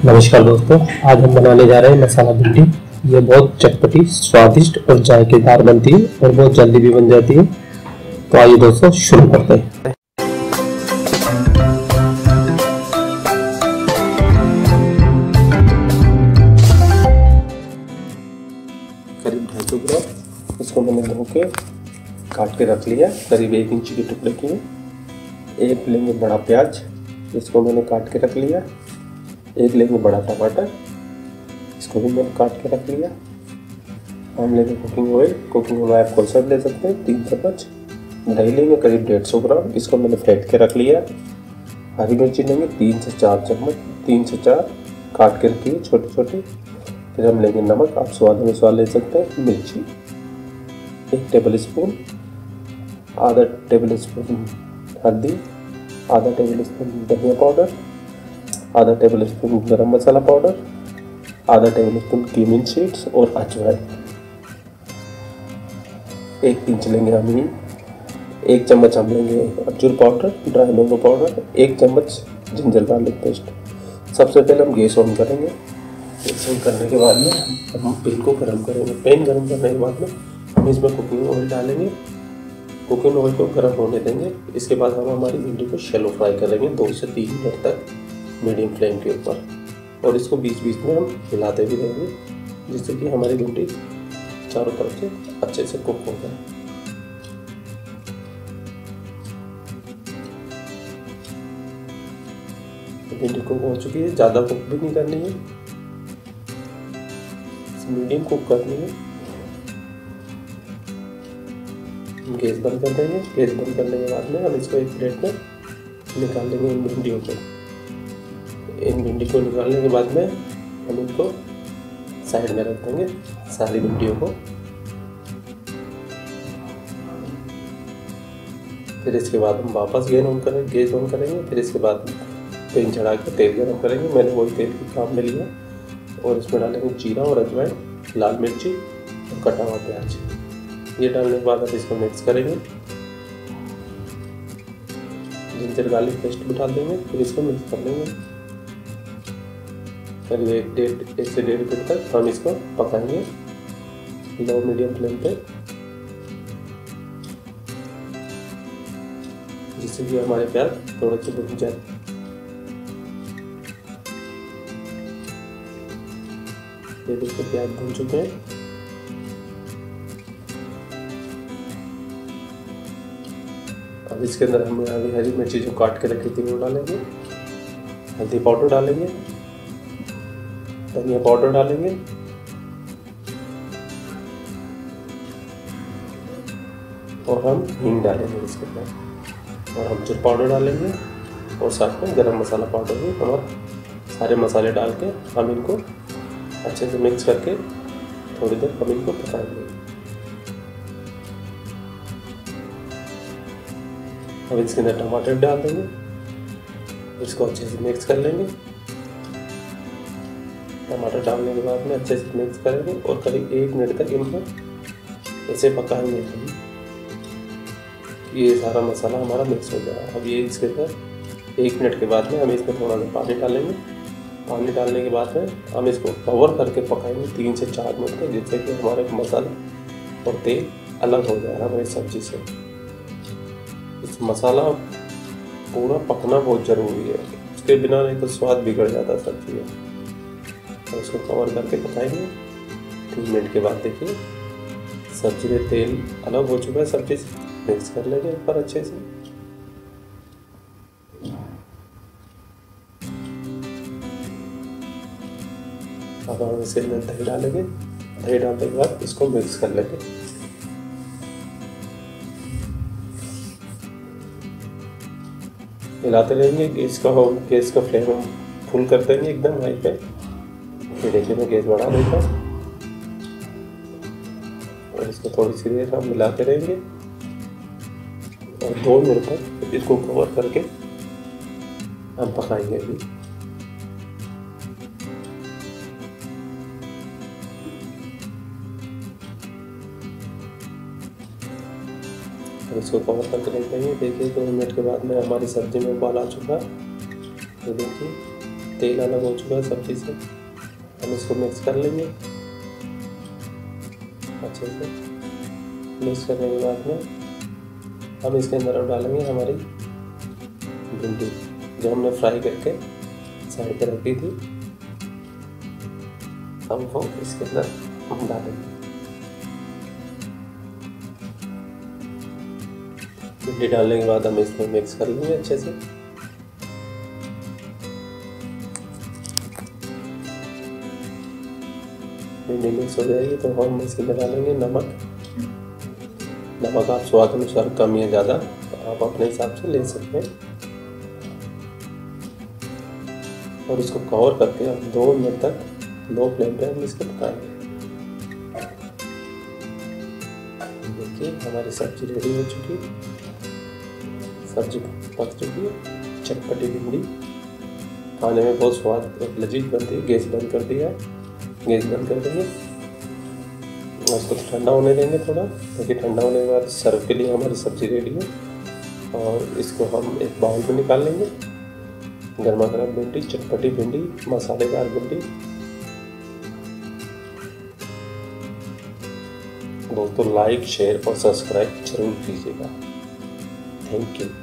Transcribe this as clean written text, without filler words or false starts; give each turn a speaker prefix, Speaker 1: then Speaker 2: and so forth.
Speaker 1: नमस्कार दोस्तों, आज हम बनाने जा रहे हैं मसाला भिंडी। ये बहुत चटपटी, स्वादिष्ट और जायकेदार बनती है और बहुत जल्दी भी बन जाती है। तो आइए दोस्तों शुरू करते हैं। करीब 250 ग्राम इसको मैंने धो के काट के रख लिया, करीब 1 इंच के टुकड़े किए। एक लेंगे बड़ा प्याज, इसको मैंने काट के रख लिया। एक लेंगे बड़ा टमाटर, इसको भी मैंने काट के रख लिया। हम लेंगे कुकिंग ऑयल आप कौन सा ले सकते हैं, 3 चम्मच। दही लेंगे करीब 150 ग्राम, इसको मैंने फेंट के रख लिया। हरी मिर्ची लेंगे 3 से 4 चम्मच, 3 से 4 काट के रखिए छोटी छोटी। फिर हम लेंगे नमक, आप स्वाद अनुसार ले सकते हैं। मिर्ची 1 टेबल स्पून, आधा टेबल स्पून हल्दी, आधा टेबल स्पून धनिया पाउडर, आधा tablespoon garam masala powder, आधा टेबल स्पून क्यूमिन सीड्स और अजवाइन। 1 पिंच लेंगे हम ही, 1 चम्मच हम लेंगे अमचूर पाउडर, ड्राई मैंगो पाउडर, 1 चम्मच जिंजर गार्लिक पेस्ट। सबसे पहले हम गैस ऑन करेंगे। गैस ऑन करने के बाद में हम पैन को गर्म करेंगे। पैन गर्म करने के बाद में हम इसमें कुकिंग ऑयल डालेंगे। कुकिंग ऑयल को गर्म होने देंगे। इसके बाद हम हमारी भिंडी को शैलो फ्राई करेंगे 2 से 3 मिनट तक मीडियम फ्लेम के ऊपर। और इसको बीच बीच में हम हिलाते भी रहेंगे, जिससे कि हमारी भिंडी चारों तरफ से अच्छे से कुक हो जाए। भिंडी कुक हो चुकी है, ज़्यादा कुक भी नहीं करनी है, मीडियम कुक करनी है। गैस बंद कर देंगे। गैस बंद करने के बाद में हम इसको एक प्लेट में निकाल लेंगे। इन भिंडियों को निकालने के बाद में हम इनको साइड में रख देंगे, सारी भिंडियों को। फिर इसके बाद हम वापस गैस ऑन करेंगे। फिर इसके बाद पैन चढ़ा के तेल गरम करेंगे। मैंने वही तेल काम में लिया और इसमें डालेंगे जीरा और अजवाइन, लाल मिर्ची और कटा हुआ प्याज। ये डालने के बाद हम इसको मिक्स करेंगे। जिंजर गार्लिक पेस्ट भी डाल देंगे। फिर इसको मिक्स कर लेंगे। करीब 1 से 1.5 मिनट तक हम इसको पकाएंगे लो मीडियम फ्लेम पे, जिससे कि हमारे प्याज थोड़े से भुन जाए। ये देखिए प्याज भुन चुके हैं। अब इसके अंदर हम हरी मिर्ची जो काट के रखी थी वो डालेंगे, हल्दी पाउडर डालेंगे, धनिया पाउडर डालेंगे और हम हींग डालेंगे इसके अंदर, और अमचूर पाउडर डालेंगे और साथ में गरम मसाला पाउडर भी। और सारे मसाले डाल के हम इनको अच्छे से मिक्स करके थोड़ी देर हम इनको पकाएंगे। अब इसके अंदर टमाटर डाल देंगे, इसको अच्छे से मिक्स कर लेंगे। टमाटर डालने के बाद में अच्छे से मिक्स करेंगे और करीब 1 मिनट तक इनको ऐसे पकाएंगे कि ये सारा मसाला हमारा मिक्स हो जाए। अब ये इसके अंदर 1 मिनट के बाद में हम इसमें थोड़ा सा पानी डालेंगे। पानी डालने के बाद में हम इसको कवर करके पकाएंगे 3 से 4 मिनट तक, जिससे कि हमारे मसाला और तेल अलग हो जाए हमारी सब्जी से। इस मसाला पूरा पकना बहुत ज़रूरी है, उसके बिना नहीं तो स्वाद बिगड़ जाता सब्जी का। और इसको कवर करके पकाएंगे 3 मिनट के बाद। देखिए सब्जी में तेल अलग हो चुका है सब्जी से। मिक्स कर लेंगे एक बार अच्छे से। अब हम इसके अंदर दही डालेंगे। दही डालने के बाद इसको मिक्स कर लेंगे। हिलाते रहेंगे। गैस का फ्लेम हम फुल कर देंगे एकदम हाई पे। ये देखिए मैं गैस बढ़ा देता हूँ और इसको थोड़ी सी देर हम मिलाते रहेंगे और 2 मिनट तक इसको कवर करके हम पकाएंगे अभी। और इसको कवर करके रख देंगे। देखिए 2 मिनट के बाद में हमारी सब्जी में उबाल आ चुका है। तो देखिए तेल अलग हो चुका है सब्जी से। हम इसको मिक्स कर लेंगे अच्छे से। मिक्स करने के बाद में हम इसके अंदर अब डालेंगे हमारी भिंडी जो हमने फ्राई करके साइड पर रखी थी, हम वो इसके अंदर हम डालेंगे। भिंडी डालने के बाद हम इसमें मिक्स कर लेंगे अच्छे से। भिंडी मिक्स हो जाएगी तो हम इसके अंदर डालेंगे नमक। नमक आप स्वाद अनुसार कम या ज़्यादा आप अपने हिसाब से ले सकते हैं। और इसको कवर करके हम 2 मिनट तक लो फ्लेम पे हम इसको पकाएंगे। देखिए हमारी सब्जी रेडी हो चुकी है, सब्जी पक चुकी है। चटपटी भिंडी खाने में बहुत स्वाद और लजीज बनती है। गैस बंद कर दिया है, गैस बंद कर देंगे। इसको ठंडा होने देंगे थोड़ा, क्योंकि ठंडा होने के बाद सर्व के लिए हमारी सब्जी रेडी है। और इसको हम एक बाउल में निकाल लेंगे। गर्मा गर्म भिंडी, चटपटी भिंडी, मसालेदार भिंडी। दोस्तों लाइक, शेयर और सब्सक्राइब जरूर कीजिएगा। Thank you.